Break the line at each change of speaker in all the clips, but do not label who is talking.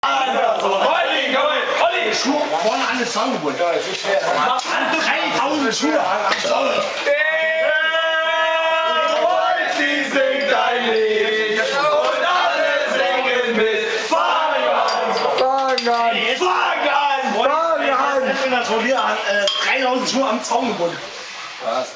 Olli! Schuhe vorne an den Zaun gebunden. Ja, das ist schwer. 3000 Schuhe am Zaun.
Sie singt ein Lied und alle singen mit. Fang an!
Fang an!
Fang an!
Fang an! Das von mir 3000 Schuhe am Zaun gebunden.
Was?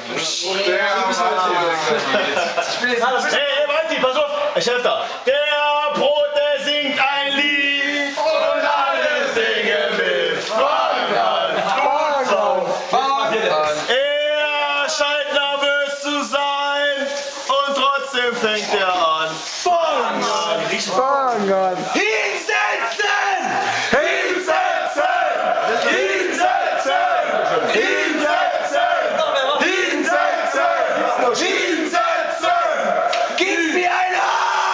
Hey, Walti, pass auf! Ich helfe da. Der Brote singt ein Lied
Und alle singen mit. Fang an!
Fang an!
Fang an!
Er scheint nervös zu sein und trotzdem fängt er an. Fang an!
Fang an!
Hinsetzen! Hinsetzen! Hinsetzen! Hinsetzen! Hinsetzen! Hinsetzen! Gib mir ein A!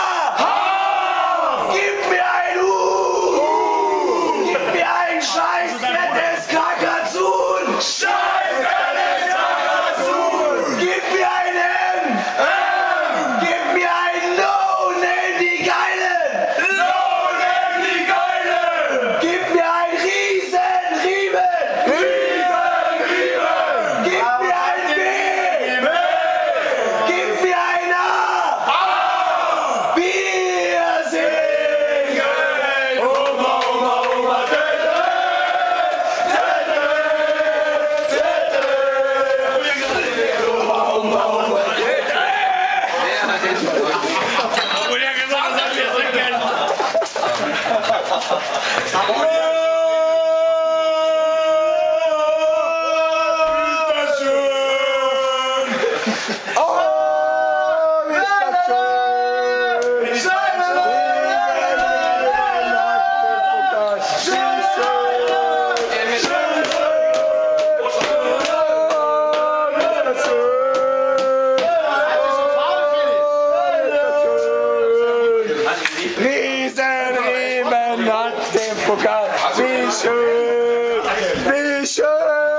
Gib mir ein U! Gib mir ein scheiß fettes Kakazun! Scheiß fettes Kakazun! Gib mir ein M! Gib mir ein No! Nenn die Geilen! No! Nenn die Geilen! Gib mir ein Riesenriemen! Riesenriemen! Gib mir ein B! B! Gib mir ein A! A! Wir singen! Oma, Oma, Oma, Tete! Tete! Tete! Oma, Oma, Oma, Tete!
Und er gesagt, dass wir trinken.
Oh, wie ist das schön! Riesenriemen hat den Pokal. Wie schön! Wie schön!